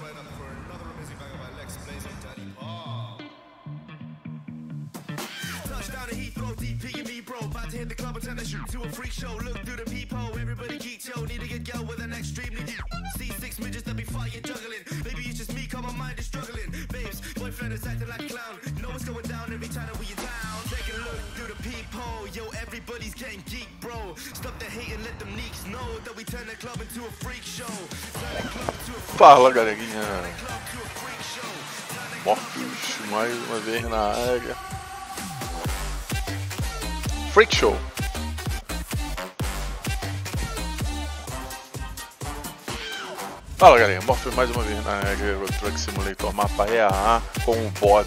Hit the club and turn the shoot to a freak show. Look through the peephole, everybody geek, yo. Need to get girl with an extremely deep. See 6 midgets that be fighting, juggling. Maybe it's just me, cause my mind is struggling. Babes, boyfriend is acting like a clown. Know what's going down every time that we are down. Take a look through the peephole, yo. Everybody's getting geek, bro. Stop the hate and let them neeks know that we turn the club into a freak show. Turn the club to a freak show. Fala, galerinha. Morpheus mais uma vez na área. Freak Show. Fala, galera, Morpheus mais uma vez na área. Euro Truck Simulator mapa EAA com o Bob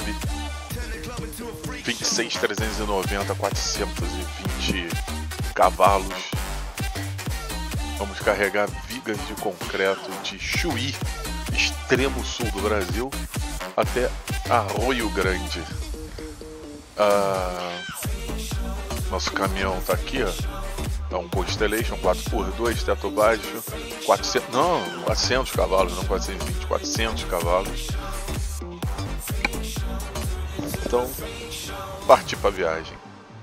26390, 420 cavalos. Vamos carregar vigas de concreto de Chuí, extremo sul do Brasil, até Arroio Grande. Nosso caminhão tá aqui, ó. É um Constellation 4x2, teto baixo, 400 cavalos, não 420, 400 cavalos. Então, partir pra viagem.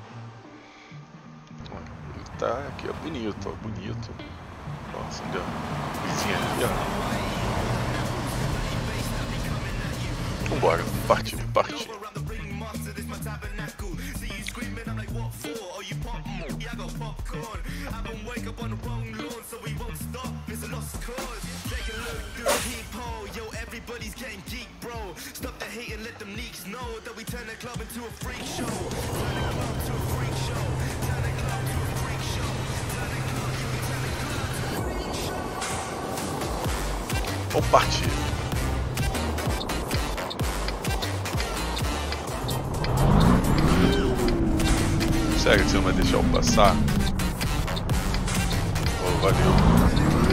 Ele tá aqui, ó, bonito, ó, bonito. Nossa, olha a luzinha ali, ó. Vambora, partir. Everybody's getting geek, bro. Stop the hate and let them neeks know that we turn the club into a freak show. Turn the club to a freak show. Turn the club to a freak show. Turn the club to a freak show. Vamos partir. Sério que você não vai deixar eu passar? Oh, valeu.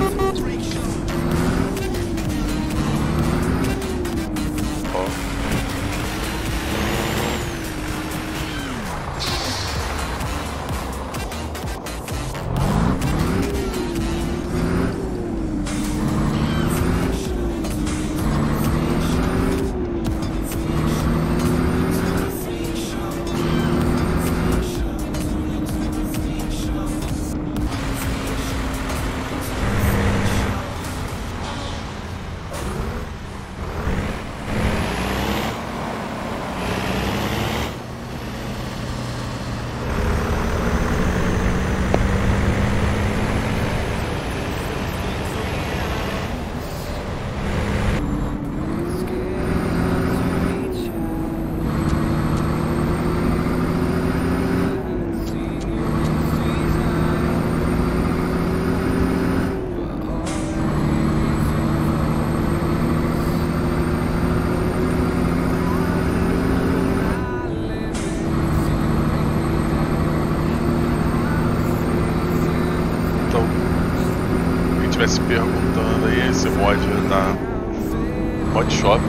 Se perguntando aí, esse mod na Mod Shop.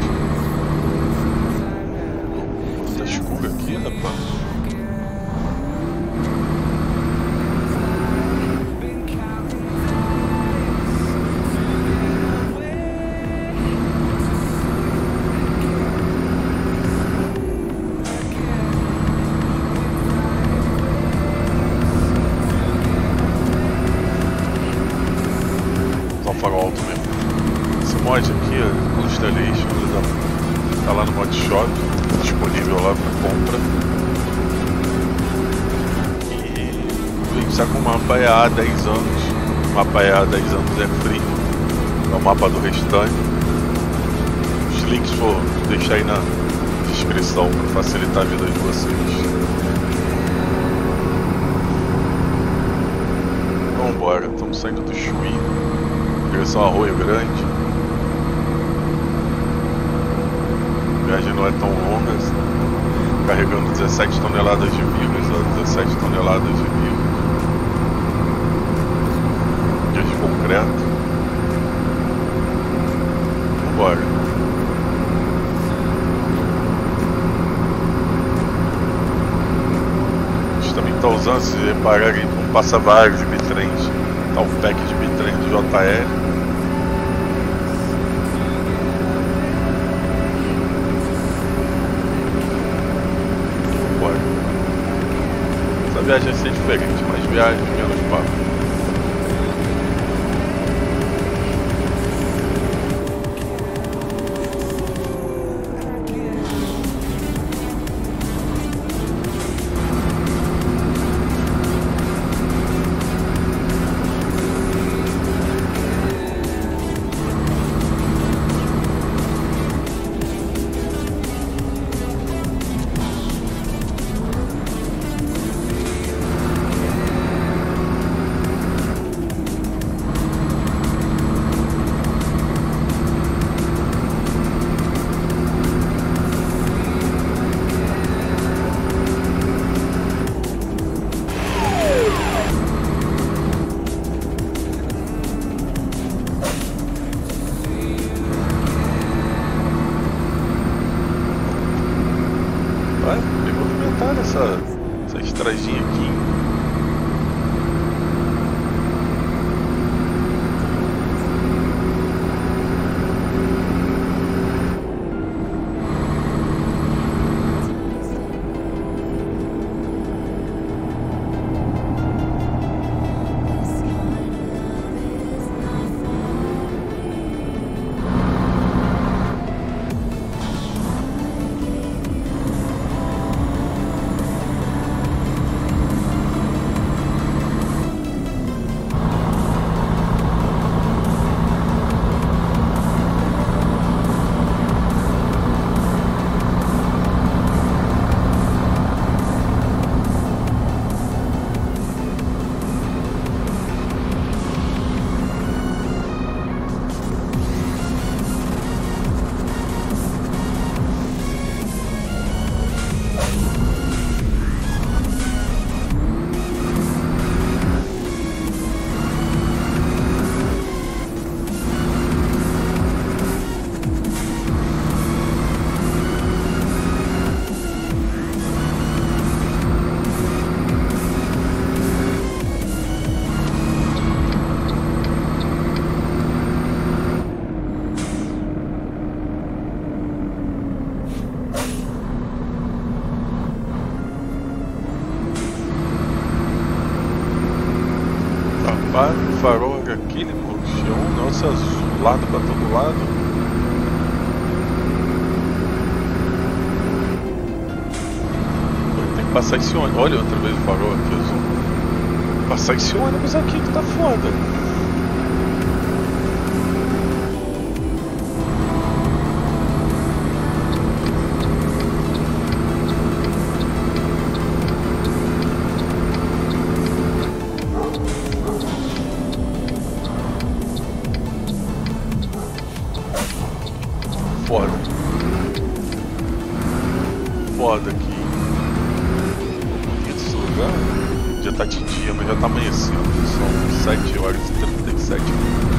Tá escuro aqui, rapaz. Mod aqui, ó, Constellation, tá lá no Mod Shop, disponível lá para compra. E vem já com o mapa EA há 10 anos. O mapa EA há 10 anos é free, é o mapa do restante. Os links vou deixar aí na descrição para facilitar a vida de vocês. Vambora, estamos saindo do Chuí, direção a Arroio Grande. A viagem não é tão longa, carregando 17 toneladas de vigas, 17 toneladas de vigas de concreto. Vambora. A gente também está usando, se repararem, um passa-vários de bitrens, tá um pack de bitrens do JL. viagem ia ser diferente, mais viagem, menos papo. Essa estradinha aqui. Farol era aquele, pô, tinha um negócio azulado pra todo lado. Tem que passar esse ônibus. Olha outra vez o farol aqui azul. Passar esse ônibus aqui que tá foda. Foda aqui. Esse lugar já tá de dia, mas já tá amanhecendo. São 7 horas e 37 minutos.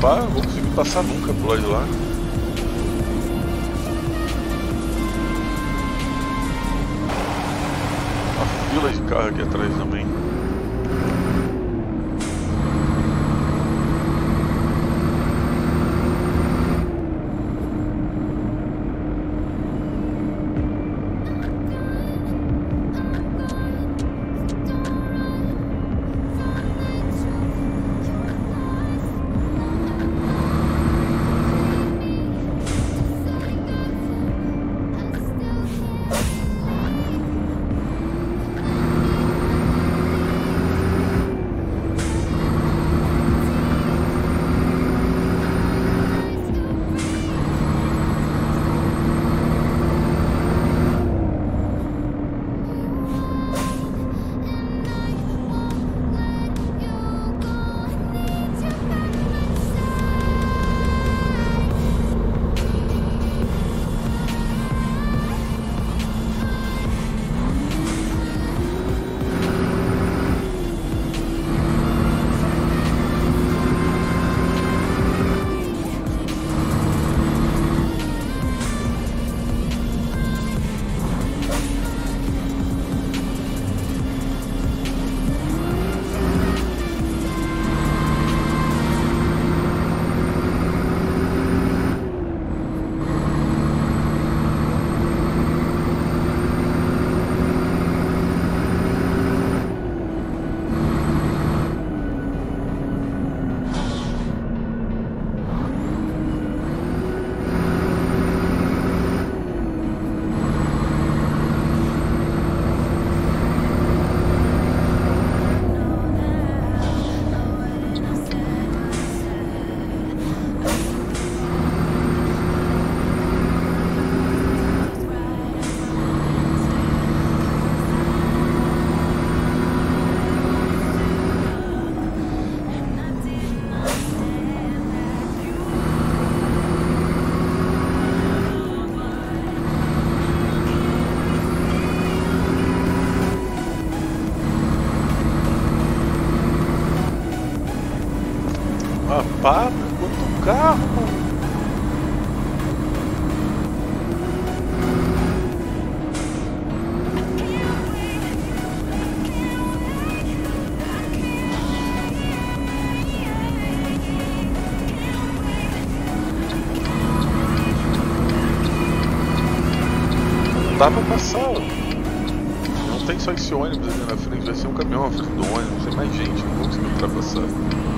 Pá, não vou conseguir passar nunca pro lado de lá. Uma fila de carro aqui atrás também. Para, quanto carro! Não dá pra passar. Não tem só esse ônibus ali na frente, vai ser um caminhão na frente do ônibus, tem mais gente, não vou conseguir ultrapassar.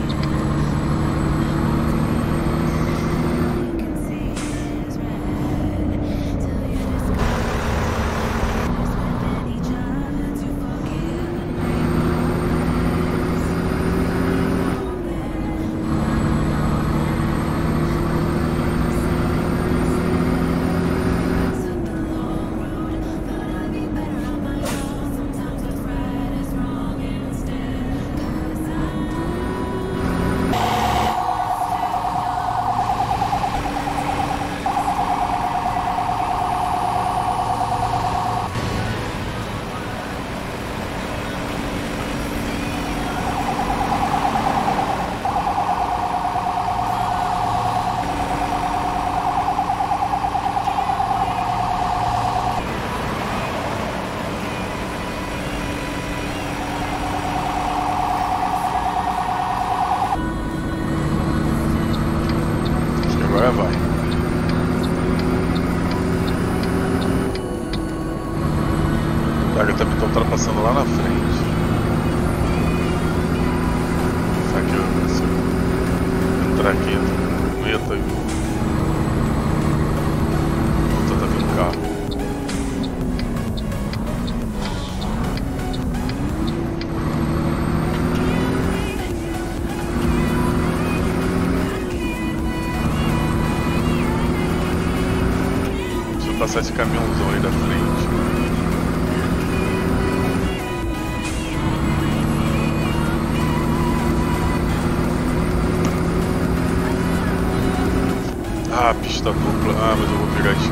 Agora vai. O Daga também está ultrapassando lá na frente. Será que se eu entrar aqui, meta e vou tentar ver um carro. Passar esse caminhãozão aí da frente. Ah, pista dupla. Ah, mas eu vou pegar isso.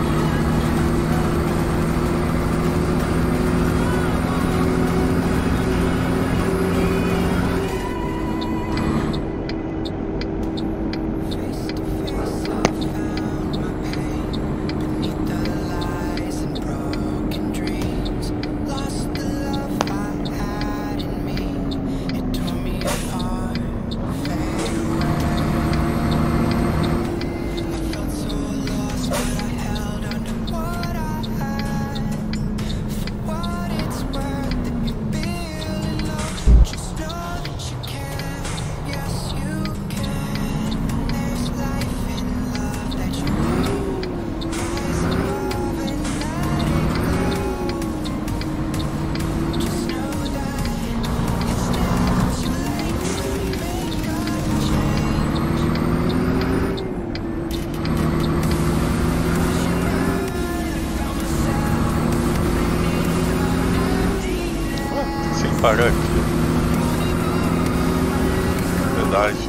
parar aqui. Verdade.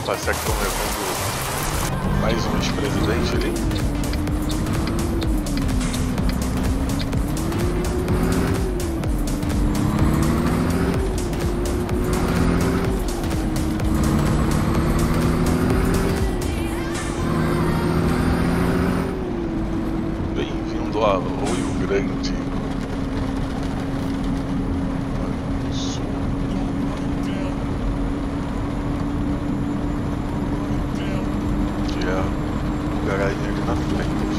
Será que estão levando mais um ex-presidente ali? Bem-vindo a Arroio Grande. Galinha ali na frente.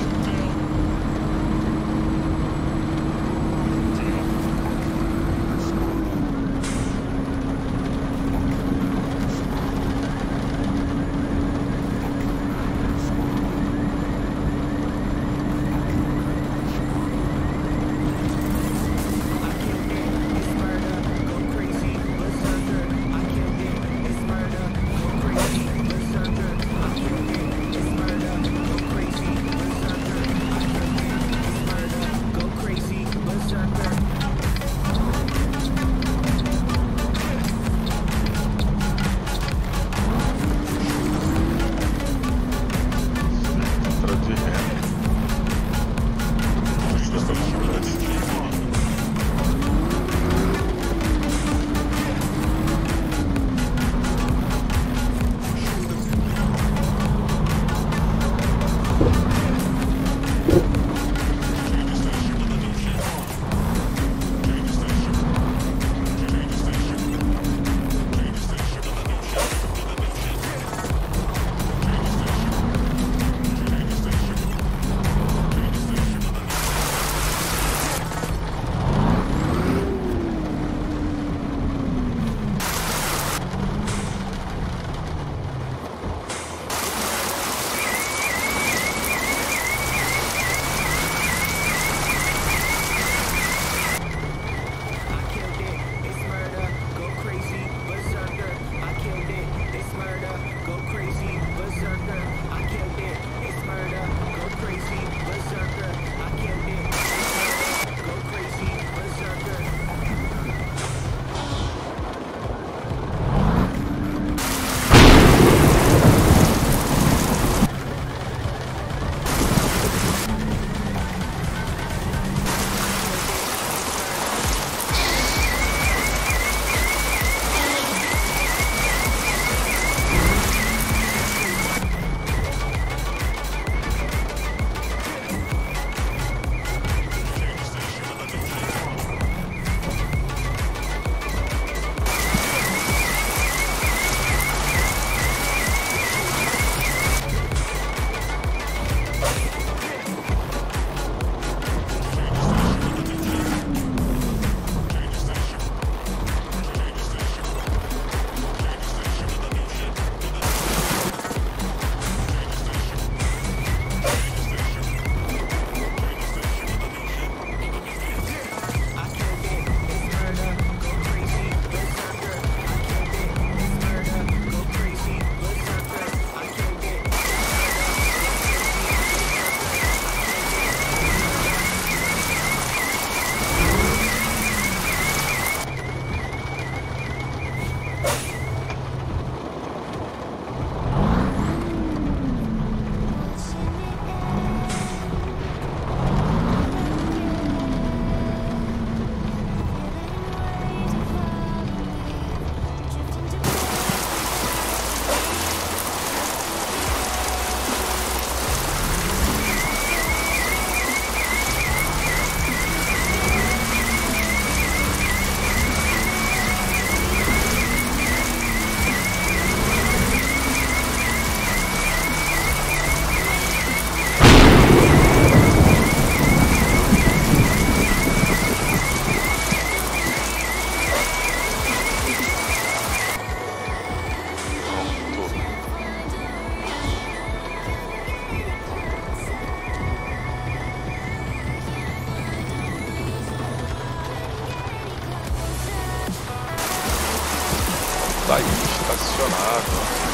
Tá aí, estacionado.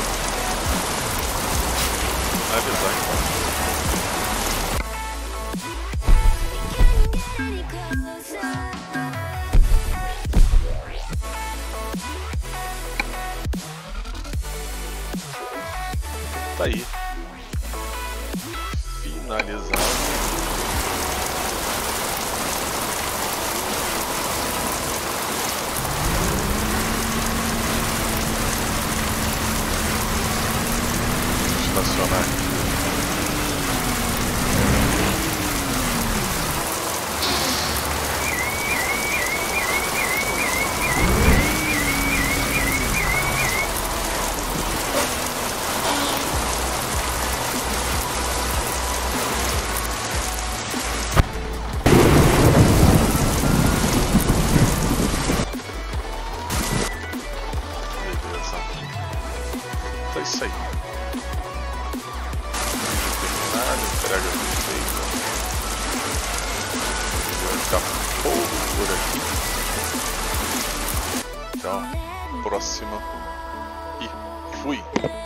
Vai avisar então. Tá aí. Finalizado. Estacionar aqui. Beleza. Então é isso aí. Entrega feita. Vai ficar pouco por aqui. Então, próxima. E fui!